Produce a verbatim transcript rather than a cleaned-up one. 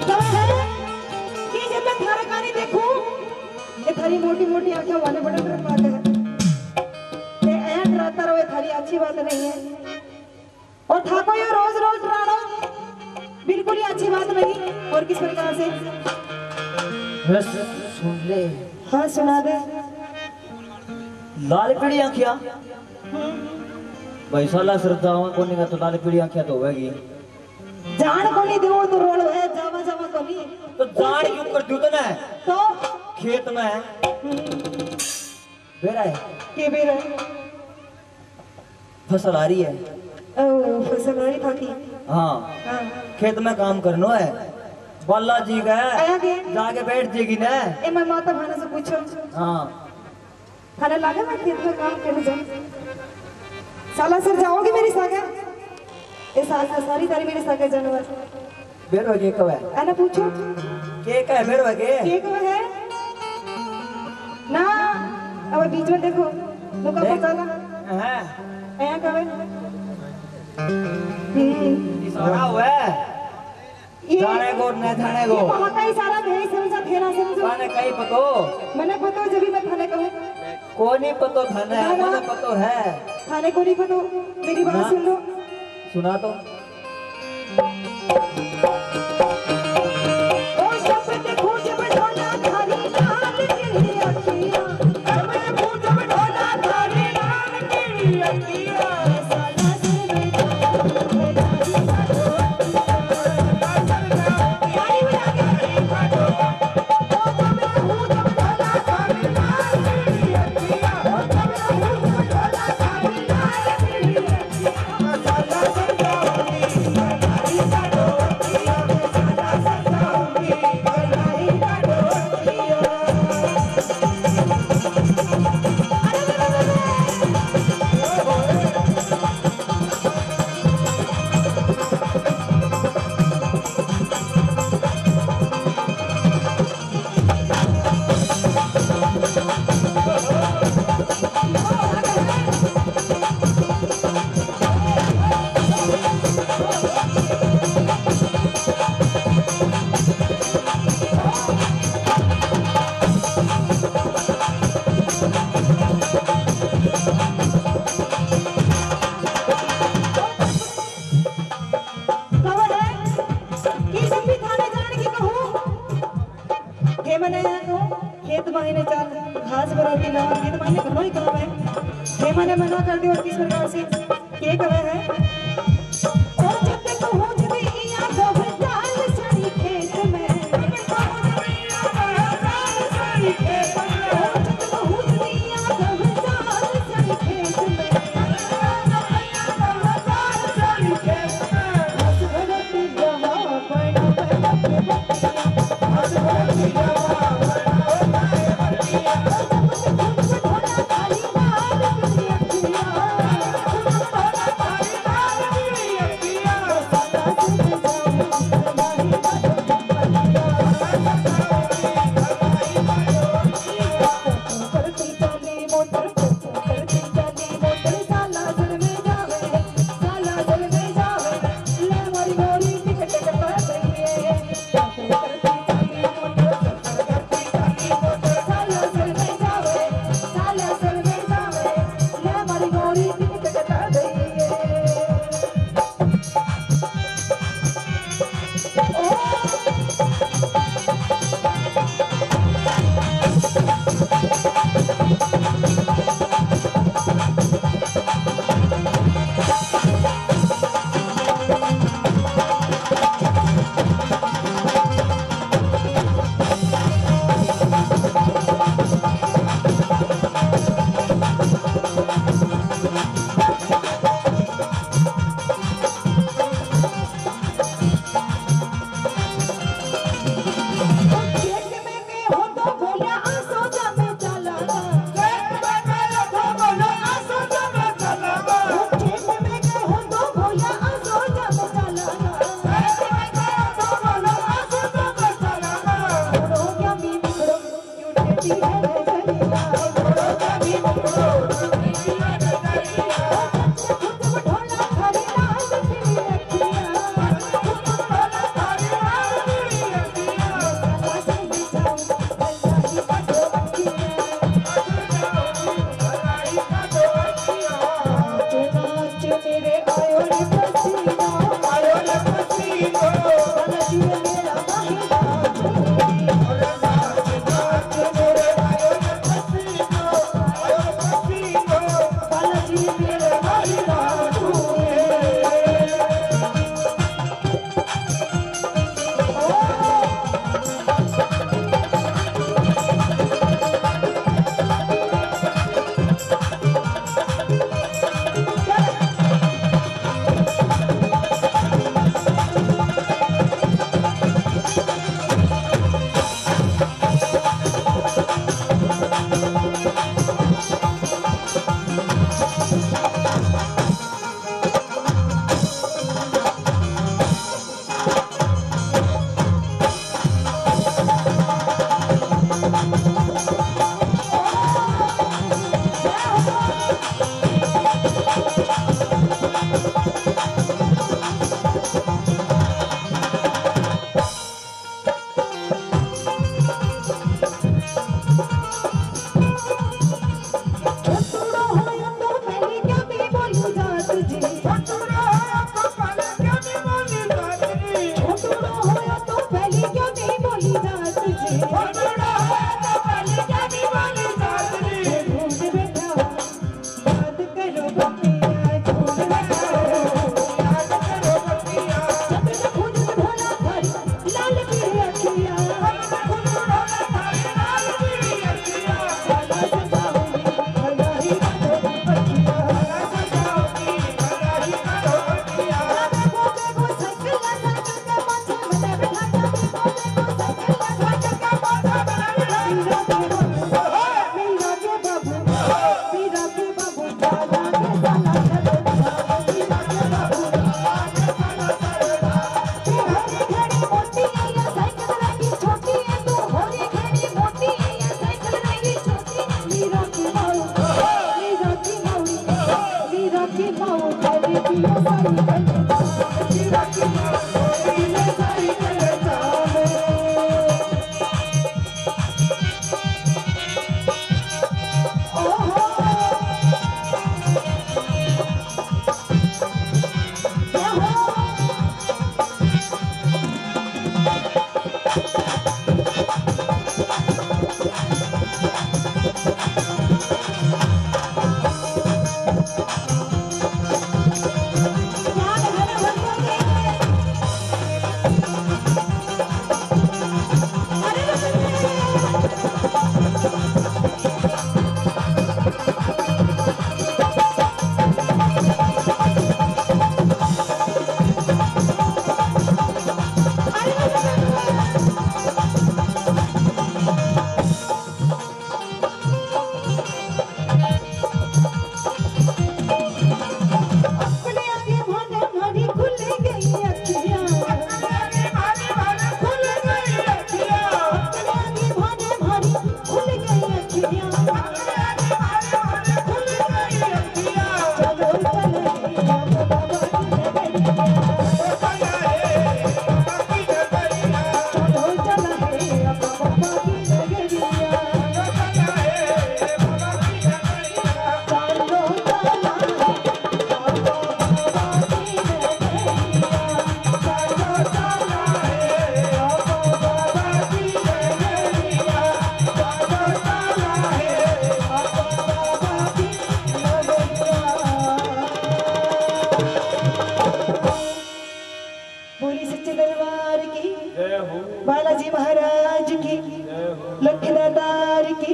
कि जब मैं थारा कहानी देखूं ये थारी मोटी मोटी आंखें वाले बड़े बड़े बात है ते ऐ डराता रहो, थारी अच्छी बात नहीं है। और थाको ये रोज रोज डराना बिल्कुल ही अच्छी बात नहीं। और किस प्रकार से बस सुन ले। हाँ सुना दे। लाल पीड़ी आंखिया भाई साला श्रद्धावा कोनी का तो लाल पीड़ी आंखिया तो होगी। जान को नहीं देवो तो रोल है जावा जावा को नहीं तो जान क्यों कर दूं तो ना तो खेत में बेरा है के बेरा फसल आ रही है। ओ फसल आ रही था की हाँ हाँ खेत में काम करना है। बाला जी का जाके बैठ जाएगी ना। ए मैं माता भाना से पूछो। हाँ खाना लागे मैं खेत में काम करने जाऊं। साला सर जाओगी मेरी सागे ए साल से सारी तारी मेरी सागे जानवर बेरो के कब है आना पूछो के का है बेरो के के कब है ना। अब बीच में देखो मुका पचाला हैं ऐ कब है हम्म इशारा हुआ है जाने को न जाने को वहां का इशारा भेज समझा फेरा समझो माने कहीं पतो मैंने पतो जब भी मैं थाने कहूं कोनी पतो थाने मैंने पतो है थाने को नहीं पतो। मेरी बात सुन लो सुना तो खेत महीने चाल घास बराती ना खेत महीने करो ही करो है हे मैंने मना कर दिया। और किस प्रकार से के कहे है और जब तक हो जबे या तो जाल सड़ी खेत में जब तक हो जबे या तो जाल सड़ी खेत में हंस भरती जहां पड़ा हंस भरती जहां बालाजी महाराज की, लखनदार की,